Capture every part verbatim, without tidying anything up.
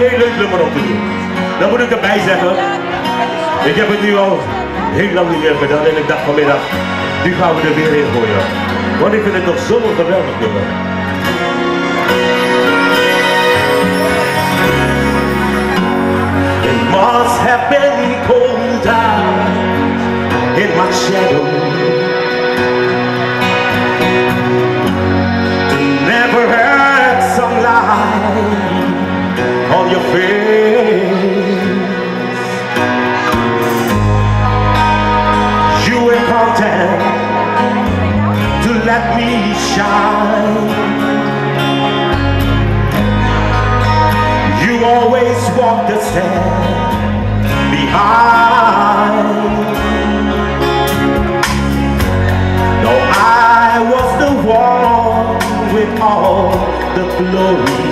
heel leuk nummer om te doen. Dan moet ik erbij zeggen, ik heb het nu al heel lang niet meer gedaan en ik dacht vanmiddag, nu gaan we er weer in gooien. Want ik vind het nog zo'n geweldig nummer. It must have been cold down in my shadow to never had some light on your face. You were content to let me shine. You always walked a step behind. No, I was the one with all the glory,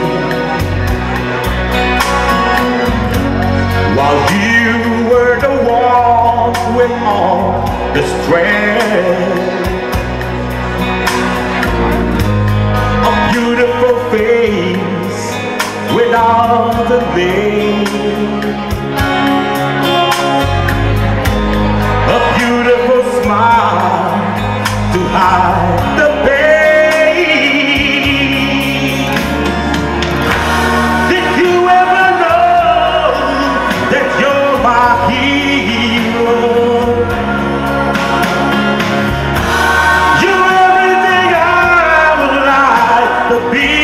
while you were the one with all the strength. A beautiful face without the name, a beautiful smile to hide the pain. Did you ever know that you're my hero? You're everything I would like to be.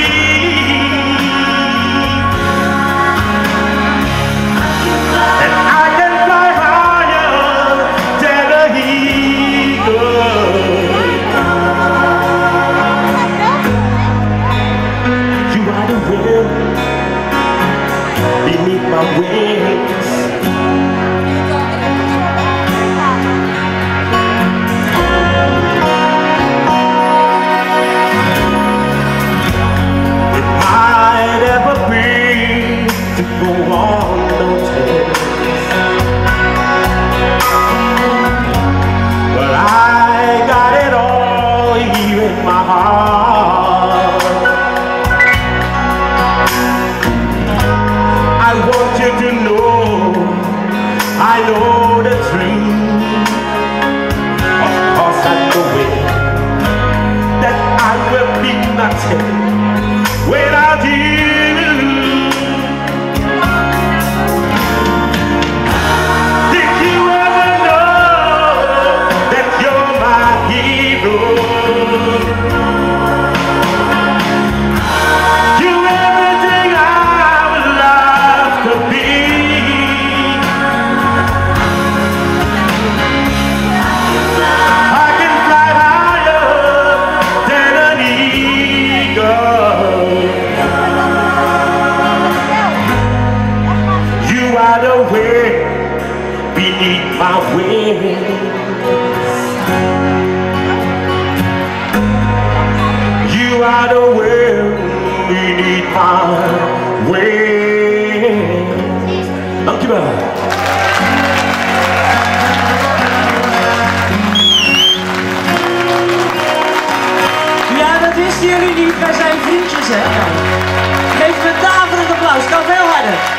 Beneath my wings, it might ever be to go on notice, but I got it all here in my heart. I want you to know, I know the truth. Of course I know it, that I will be nothing without you. Did you ever know that you're my hero? Beneath my wings, you are the wind beneath my wings. Dankjewel. Ja, dat wisten jullie niet. Wij zijn vriendjes, hè? Geef me een daverend applaus. Kan veel harder.